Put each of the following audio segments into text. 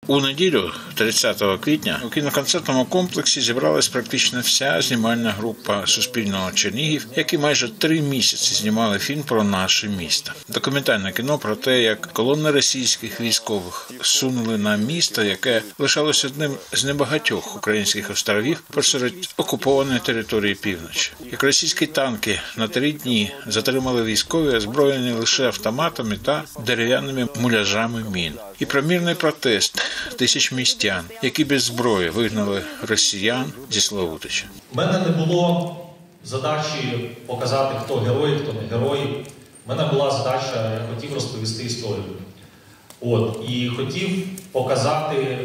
У неділю, 30 квітня, у кіноконцертному комплексі зібралась практично вся знімальна група Суспільного Чернігів, які майже 3 місяці знімали фільм про наше місто. Документальне кіно про те, як колони російських військових сунули на місто, яке лишалось одним з небагатьох українських островів посеред окупованої території півночі. Як російські танки на 3 дні затримали військові, озброєні лише автоматами та дерев'яними муляжами мін. І про мирний протест тисяч містян, які без зброї вигнали росіян зі Славутича. У мене не було задачі показати, хто герої, хто не герої. У мене була задача, я хотів розповісти історію. І хотів показати,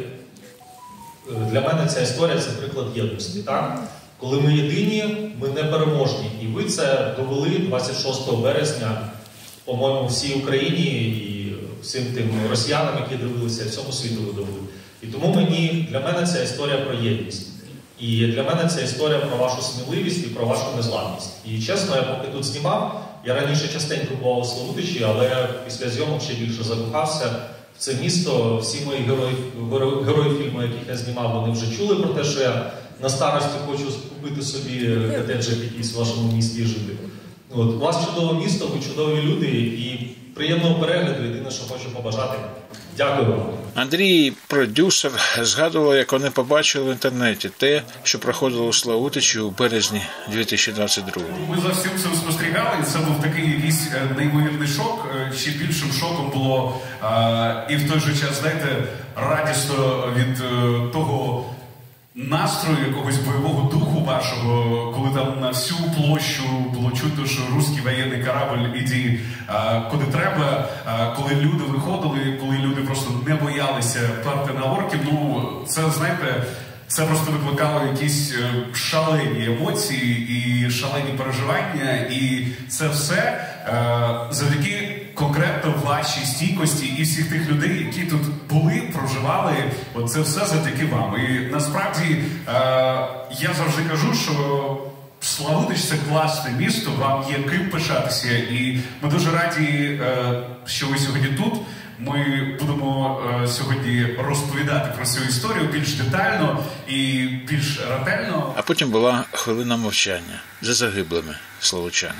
для мене ця історія – це приклад єдності. Так? Коли ми єдині, ми непереможні. І ви це довели 26 березня, по-моєму, всій Україні і всім тим росіянам, які дивилися, всьому світу довели. І тому для мене ця історія про єдність. І для мене ця історія про вашу сміливість і про вашу незламність. І чесно, я поки тут знімав, я раніше частенько бував у Славутичі, але після зйомок ще більше закохався в це місто. Всі мої герої фільму, яких я знімав, вони вже чули про те, що я на старості хочу купити собі котеджик якийсь в вашому місті і жити. У вас чудове місто, ви чудові люди і приємного перегляду, єдине, що хочу побажати. Дякую вам. Андрій, продюсер, згадував, як вони побачили в інтернеті те, що проходило у Славутичі у березні 2022-го. Ми за всім цим спостерігали, і це був такий якийсь неймовірний шок. Ще більшим шоком було і в той же час, знаєте, радісно від того настрою, якогось бойового духу вашого, коли там на всю площу було чутно, що русський воєнний корабль іде куди треба, коли люди виходили, коли люди просто не боялися перти на орків, це, знаєте, це просто викликало якісь шалені емоції і шалені переживання, і це все завдяки конкретно вашій стійкості і всіх тих людей, які тут були, проживали, це все завдяки вам. І насправді я завжди кажу, що Славутич – це класне місто, вам є ким пишатися. І ми дуже раді, що ви сьогодні тут. Ми будемо сьогодні розповідати про цю історію більш детально і більш ретельно. А потім була хвилина мовчання за загиблими славутчанами.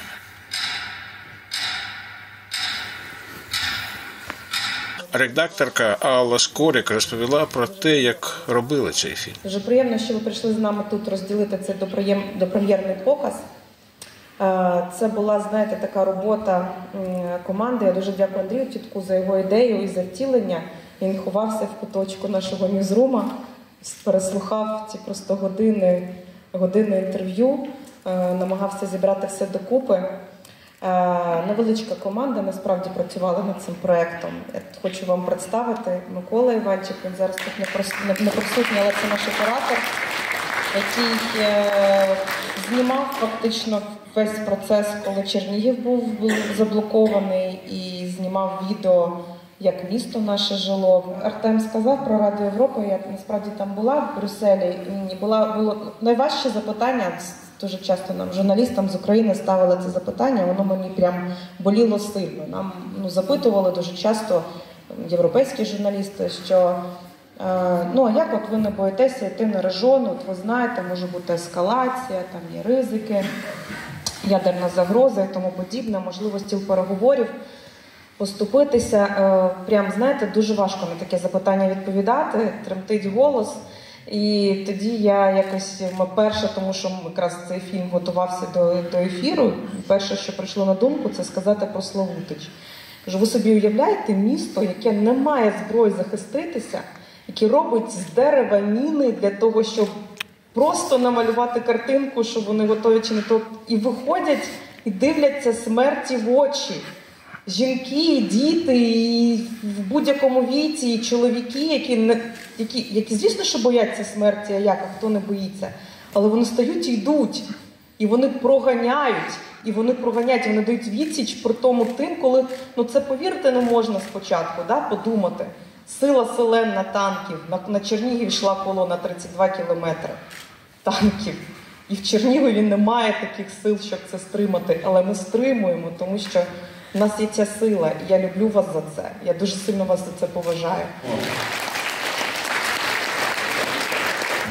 Редакторка Алла Скорик розповіла про те, як робили цей фільм. Дуже приємно, що ви прийшли з нами тут розділити цей допрем'єрний показ. Це була, знаєте, така робота команди. Я дуже дякую Андрію Тітку за його ідею і за втілення. Він ховався в куточку нашого ньюзрума, переслухав ті просто години інтерв'ю, намагався зібрати все докупи. Невеличка команда насправді працювала над цим проєктом. Я хочу вам представити Микола Іванчик, він зараз тут не присутній, але це наш оператор, який знімав фактично весь процес, коли Чернігів був заблокований, і знімав відео, як місто наше жило. Артем сказав про Радіо Європа, я насправді там була в Брюсселі, і було найважче запитання. Дуже часто нам, журналістам з України, ставили це запитання, воно мені прям боліло сильно. Нам запитували дуже часто європейські журналісти, що а як ви не боїтеся йти на режон, ви знаєте, може бути ескалація, там є ризики, ядерна загроза і тому подібне, можливо, стіл переговорів, поступитися. Прям, знаєте, дуже важко на таке запитання відповідати, тремтить голос. І тоді я якось, перше, тому що якраз цей фільм готувався до ефіру, перше, що прийшло на думку, це сказати про Славутич. Кажу, ви собі уявляєте місто, яке не має зброї захиститися, яке робить з дерева міни для того, щоб просто намалювати картинку, що вони готові чи не то, і виходять і дивляться смерті в очі. Жінки, діти, і в будь-якому віці, і чоловіки, які, звісно, що бояться смерті, а хто не боїться, але вони стають і йдуть, і вони проганяють, вони дають відсіч при тому тим, коли, це повірити не можна спочатку, подумати. Сила селена танків, на Чернігів йшла колона 32 кілометри танків, і в Чернігові немає таких сил, щоб це стримати, але ми стримуємо, тому що у нас є ця сила, і я люблю вас за це. Я дуже сильно вас за це поважаю.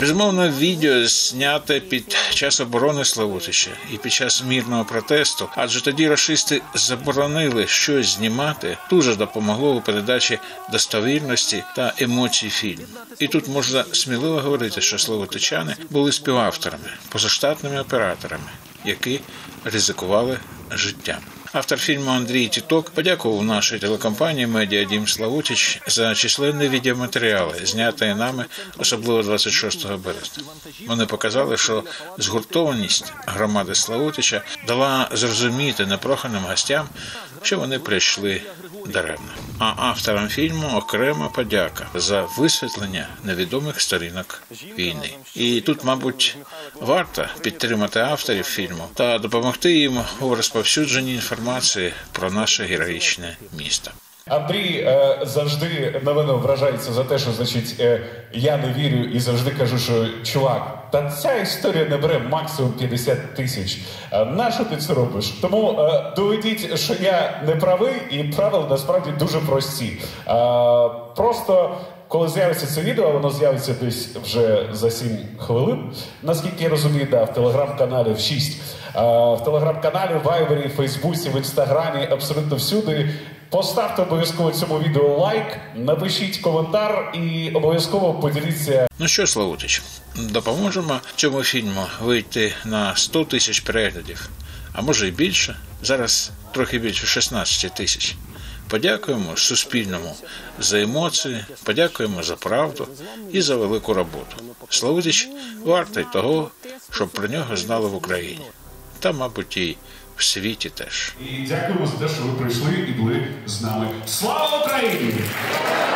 Безумовно, відео зняте під час оборони Славутича і під час мирного протесту, адже тоді рашисти заборонили щось знімати, дуже допомогло у передачі достовірності та емоцій фільму. І тут можна сміливо говорити, що славутичани були співавторами, позаштатними операторами, які ризикували життям. Автор фільму Андрій Тіток подякував нашій телекомпанії «Медіадім Славутич» за численні відеоматеріали, зняті нами, особливо 26 березня. Вони показали, що згуртованість громади Славутича дала зрозуміти непроханим гостям, що вони прийшли даремно. А авторам фільму окрема подяка за висвітлення невідомих сторінок війни. І тут, мабуть, варто підтримати авторів фільму та допомогти їм у розповсюдженні інформації про наше героїчне місто. Андрій завжди на мене вражається за те, що, значить, я не вірю і завжди кажу, що, чувак, та ця історія не бере максимум 50 тисяч. Нащо ти це робиш? Тому доведіть, що я не правий, і правила насправді дуже прості. Просто, коли з'явиться це відео, воно з'явиться десь вже за 7 хвилин, наскільки я розумію, да, в телеграм-каналі в 6. В телеграм-каналі, в Вайбері, в Фейсбуці, в Інстаграмі, абсолютно всюди. Поставте обов'язково цьому відео лайк, напишіть коментар і обов'язково поділіться. Ну що, Славутич, допоможемо цьому фільму вийти на 100 тисяч переглядів, а може і більше, зараз трохи більше 16 тисяч. Подякуємо Суспільному за емоції, подякуємо за правду і за велику роботу. Славутич вартий того, щоб про нього знали в Україні. Та, мабуть, і в світі теж. І дякуємо за те, що ви прийшли і були з нами. Слава Україні!